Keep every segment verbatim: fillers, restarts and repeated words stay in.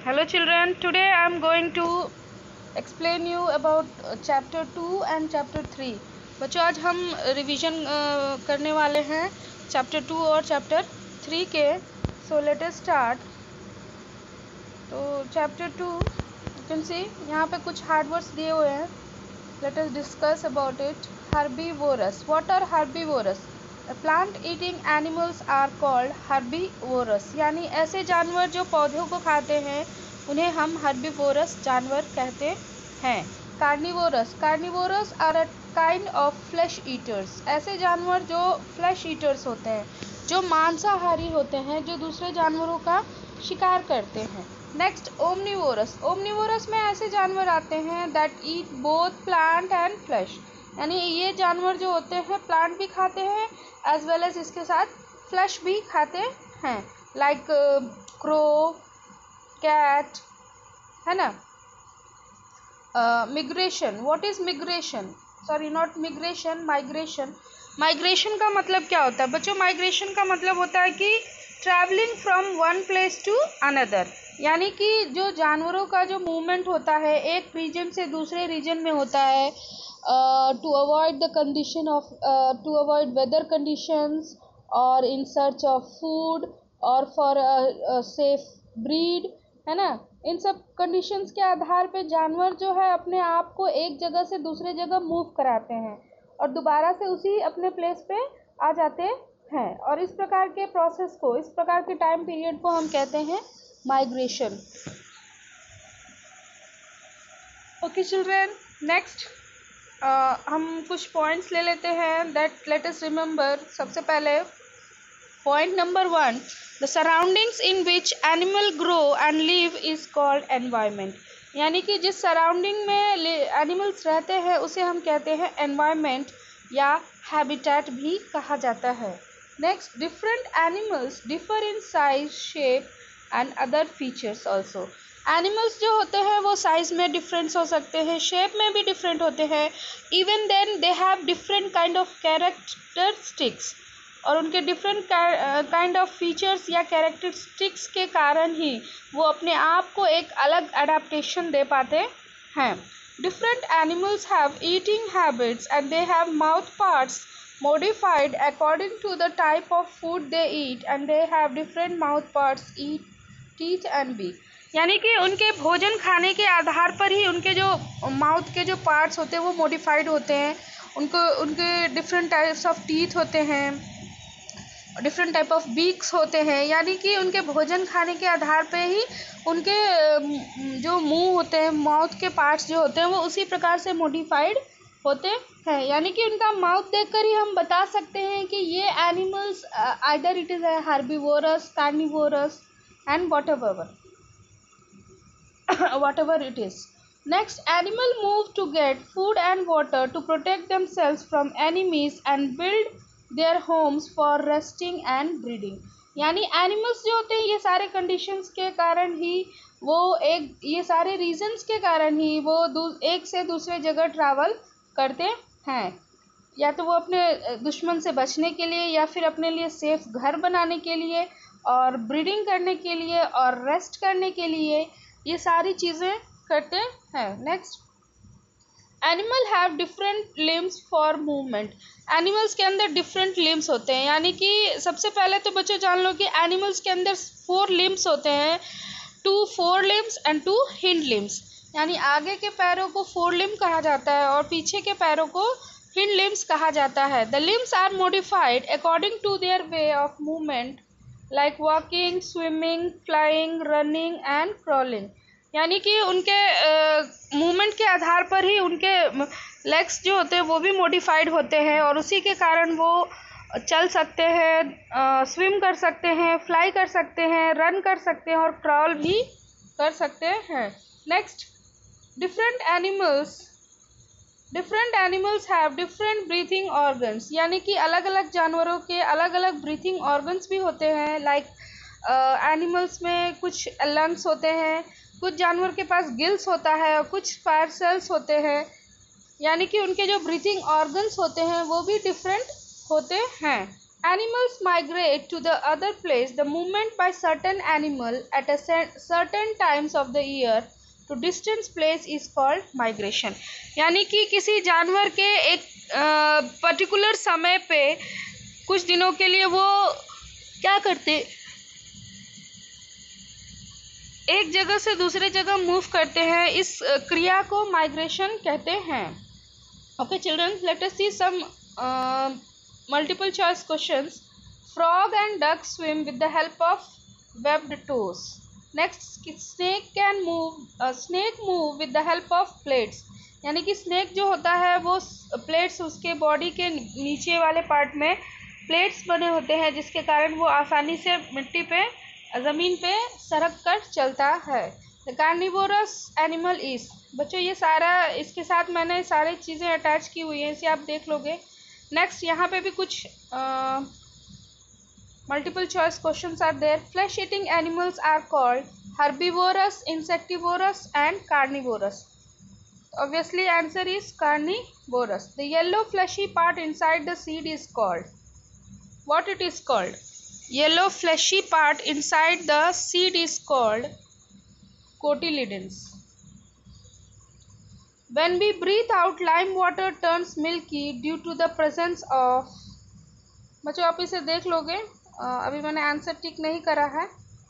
Hello children, today I am going to explain you about uh, chapter two and chapter three. बच्चों आज हम revision uh, करने वाले हैं चैप्टर टू और चैप्टर थ्री के. So let us start. तो chapter two you can see यहाँ पे कुछ हार्ड वर्ड्स दिए हुए हैं. Let us discuss about it. Herbivorous. What are herbivorous? Plant eating animals are called herbivorous. यानी ऐसे जानवर जो पौधों को खाते हैं उन्हें हम हर्बीवोरस जानवर कहते हैं. Carnivorous. Carnivorous are a kind of flesh eaters. ऐसे जानवर जो फ्लैश ईटर्स होते हैं, जो मांसाहारी होते हैं, जो दूसरे जानवरों का शिकार करते हैं. Next omnivorous. ओमनिवोरस में ऐसे जानवर आते हैं that eat both plant and flesh. यानी ये जानवर जो होते हैं प्लांट भी खाते हैं एज वेल एज इसके साथ फ्लैश भी खाते हैं. लाइक क्रो, कैट, है ना. Migration. What is migration? Sorry not migration, migration. Migration का मतलब क्या होता है बच्चों? माइग्रेशन का मतलब होता है कि travelling from one place to another. यानी कि जो जानवरों का जो मूवमेंट होता है एक रीजन से दूसरे रीजन में होता है to avoid the condition of to avoid weather conditions और इन सर्च ऑफ फूड और फॉर सेफ ब्रीड, है ना. इन सब कंडीशंस के आधार पे जानवर जो है अपने आप को एक जगह से दूसरे जगह मूव कराते हैं और दोबारा से उसी अपने प्लेस पे आ जाते हैं. और इस प्रकार के प्रोसेस को, इस प्रकार के टाइम पीरियड को हम कहते हैं माइग्रेशन. ओके चिल्ड्रेन, नेक्स्ट हम कुछ पॉइंट्स ले लेते हैं. That let us remember. सबसे पहले point number one, the surroundings in which animal grow and live is called environment. यानी कि जिस सराउंडिंग में एनिमल्स रहते हैं उसे हम कहते हैं एनवायरनमेंट या हैबिटेट भी कहा जाता है. Next, different animals differ in size, shape and other features also. एनिमल्स जो होते हैं वो साइज में डिफरेंस हो सकते हैं, शेप में भी डिफरेंट होते हैं. Even then they have different kind of characteristics. और उनके डिफरेंट काइंड ऑफ फीचर्स या कैरेक्टरिस्टिक्स के कारण ही वो अपने आप को एक अलग अडेप्टेशन दे पाते हैं. Different animals have eating habits and they have mouth parts modified according to the type of food they eat and they have different mouth parts, eat, teeth and beak. यानी कि उनके भोजन खाने के आधार पर ही उनके जो माउथ के जो पार्ट्स होते हैं वो मॉडिफाइड होते हैं. उनको उनके डिफरेंट टाइप्स ऑफ टीथ होते हैं, डिफरेंट टाइप ऑफ बीक्स होते हैं. यानी कि उनके भोजन खाने के आधार पे ही उनके जो मुंह होते हैं, माउथ के पार्ट्स जो होते हैं वो उसी प्रकार से मॉडिफाइड होते हैं. यानी कि उनका माउथ देखकर ही हम बता सकते हैं कि ये animals either it is herbivorous, carnivorous and whatever whatever it is. Next, animal move to get food and water to protect themselves from enemies and build their homes for resting and breeding. यानी animals जो होते हैं ये सारे conditions के कारण ही वो एक ये सारे रीजंस के कारण ही वो एक से दूसरे जगह ट्रैवल करते हैं. या तो वो अपने दुश्मन से बचने के लिए या फिर अपने लिए सेफ घर बनाने के लिए और ब्रीडिंग करने के लिए और रेस्ट करने के लिए ये सारी चीज़ें करते हैं. Next, animal have different limbs for movement. Animals के अंदर डिफरेंट लिम्स होते हैं. यानी कि सबसे पहले तो बच्चों जान लो कि एनिमल्स के अंदर फोर लिम्स होते हैं. Two fore limbs and two hind limbs. यानी आगे के पैरों को फोर लिम्ब कहा जाता है और पीछे के पैरों को हिंड लिम्स कहा जाता है. The limbs are modified according to their way of movement like walking, swimming, flying, running and crawling. यानी कि उनके मूवमेंट uh, के आधार पर ही उनके लेग्स जो होते हैं वो भी मॉडिफाइड होते हैं और उसी के कारण वो चल सकते हैं, स्विम uh, कर सकते हैं, फ्लाई कर सकते हैं, रन कर सकते हैं और क्रॉल भी कर सकते हैं. Next, different animals different animals have different breathing organs. यानी कि अलग अलग जानवरों के अलग अलग ब्रीथिंग ऑर्गन्स भी होते हैं. लाइक एनिमल्स में कुछ लंग्स होते हैं, कुछ जानवर के पास गिल्स होता है और कुछ फायर सेल्स होते हैं. यानी कि उनके जो ब्रीथिंग ऑर्गन्स होते हैं वो भी डिफरेंट होते हैं. Animals migrate to the other place. The movement by certain animal at a certain times of the year to distant place is called migration. यानी कि किसी जानवर के एक पर्टिकुलर समय पे कुछ दिनों के लिए वो क्या करते, एक जगह से दूसरे जगह मूव करते हैं, इस क्रिया को माइग्रेशन कहते हैं. Okay children, let us see some multiple choice questions. Frog and duck swim with the help of webbed toes. Next, snake can move uh, snake move with the help of plates. यानी कि snake जो होता है वो plates, उसके body के नीचे वाले पार्ट में प्लेट्स बने होते हैं जिसके कारण वो आसानी से मिट्टी पे, ज़मीन पे सरक कर चलता है. The carnivorous animal is. बच्चों ये सारा, इसके साथ मैंने सारी चीज़ें अटैच की हुई हैं, इसे आप देख लोगे. नेक्स्ट यहाँ पे भी कुछ multiple choice questions are there. Flesh eating animals are called herbivorous, insectivorous and carnivorous. Obviously answer is carnivorous. The yellow fleshy part inside the seed is called, what it is called? Yellow fleshy part inside the seed is called cotyledons. When we breathe out, lime water turns milky due to the presence of. बच्चों आप इसे देख लोगे, अभी मैंने answer tick नहीं करा है.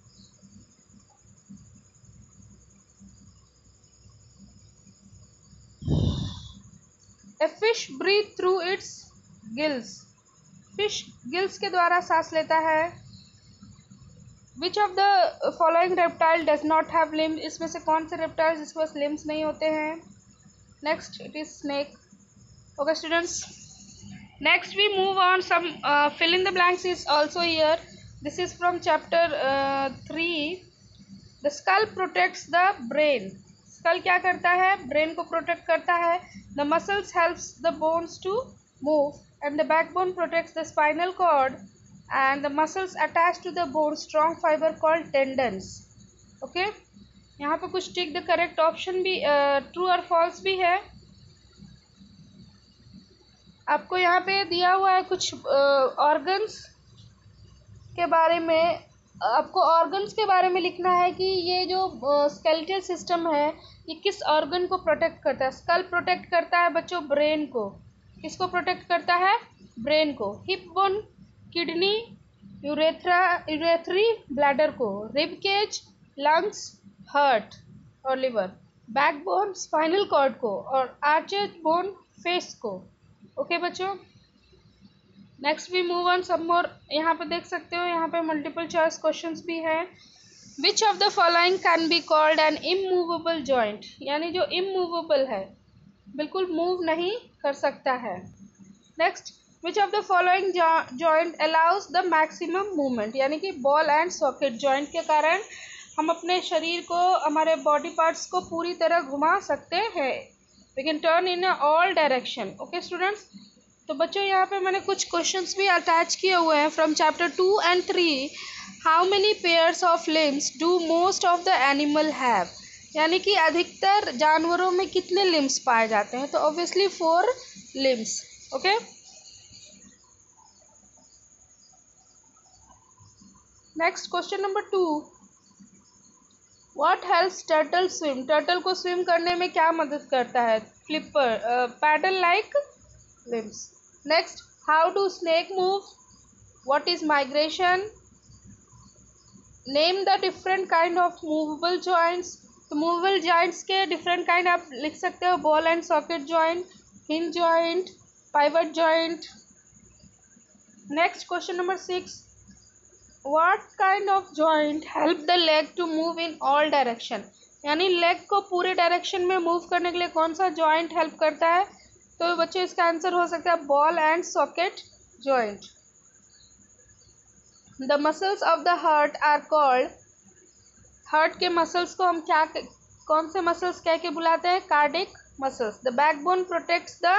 A fish breathes through its gills. Fish gills के द्वारा सांस लेता है. Which of the following reptile does not have limbs? इसमें से कौन से रेप्टाइल जिसके पास लिम्स नहीं होते हैं? Next it is snake. Okay students, next we move on. Some uh, fill in the blanks is also here. This is from chapter uh, three. The skull protects the brain. Skull क्या करता है? Brain को protect करता है. The muscles helps the bones to move and the backbone protects the spinal cord and the muscles attached to the bone strong fiber called tendons. Okay, यहाँ पे कुछ tick the correct option भी, true और false भी है. आपको यहाँ पे दिया हुआ है कुछ ऑर्गन्स uh, के बारे में. आपको ऑर्गन्स के बारे में लिखना है कि ये जो स्केलेटल uh, सिस्टम है ये किस ऑर्गन को प्रोटेक्ट करता है. स्कल प्रोटेक्ट करता है बच्चों ब्रेन को. किसको प्रोटेक्ट करता है? ब्रेन को. Hip bone kidney, urethra urethra bladder को. रिब केज लंग्स हार्ट और लिवर. बैकबोन स्पाइनल कॉर्ड को और आर्चेड बोन फेस को. ओके बच्चों, next we move on some more. यहाँ पे देख सकते हो, यहाँ पे मल्टीपल चॉइस क्वेश्चंस भी है. Which of the following can be called an immovable joint. यानी जो इमूवेबल है, बिल्कुल मूव नहीं कर सकता है. Next, which of the following joint allows the maximum movement. यानी कि बॉल एंड सॉकेट जॉइंट के कारण हम अपने शरीर को, हमारे बॉडी पार्ट्स को पूरी तरह घुमा सकते हैं. We can turn in all direction. Okay students, तो बच्चों यहाँ पे मैंने कुछ क्वेश्चंस भी अटैच किए हुए हैं from chapter two and three. How many pairs of limbs do most of the animal have. यानी कि अधिकतर जानवरों में कितने लिम्स पाए जाते हैं? तो obviously four limbs. Okay, next question number two. What helps turtle swim? Turtle को स्विम करने में क्या मदद करता है? Flipper, paddle like limbs. Next, how do snake move? What is migration? Name the different kind of movable joints. तो movable joints के different kind आप लिख सकते हो. ball and socket joint, hinge joint, pivot joint. Next question number six. What kind of joint help the leg to move in all direction? यानी leg को पूरे direction में मूव करने के लिए कौन सा जॉइंट हेल्प करता है? तो बच्चों इसका आंसर हो सकता है ball and socket joint. The muscles of the heart are called. Heart के मसल्स को हम क्या, कौन से मसल्स कह के बुलाते हैं? Cardiac muscles. The backbone protects the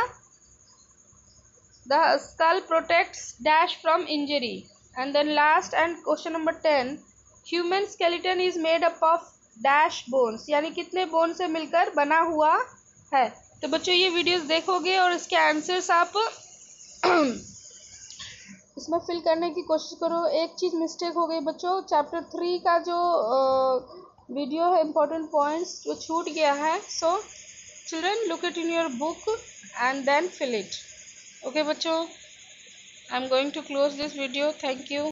the skull protects dash from injury. And then last and question number ten. Human skeleton is made up of dash bones. यानी कितने बोन से मिलकर बना हुआ है? तो बच्चों ये वीडियोस देखोगे और इसके आंसर्स आप इसमें फिल करने की कोशिश करो। एक चीज़ मिस्टेक हो गई बच्चों, चैप्टर थ्री का जो वीडियो है इम्पोर्टेंट पॉइंट्स वो छूट गया है। So children look it in your book and then fill it. Okay बच्चों, I am going to close this video. Thank you.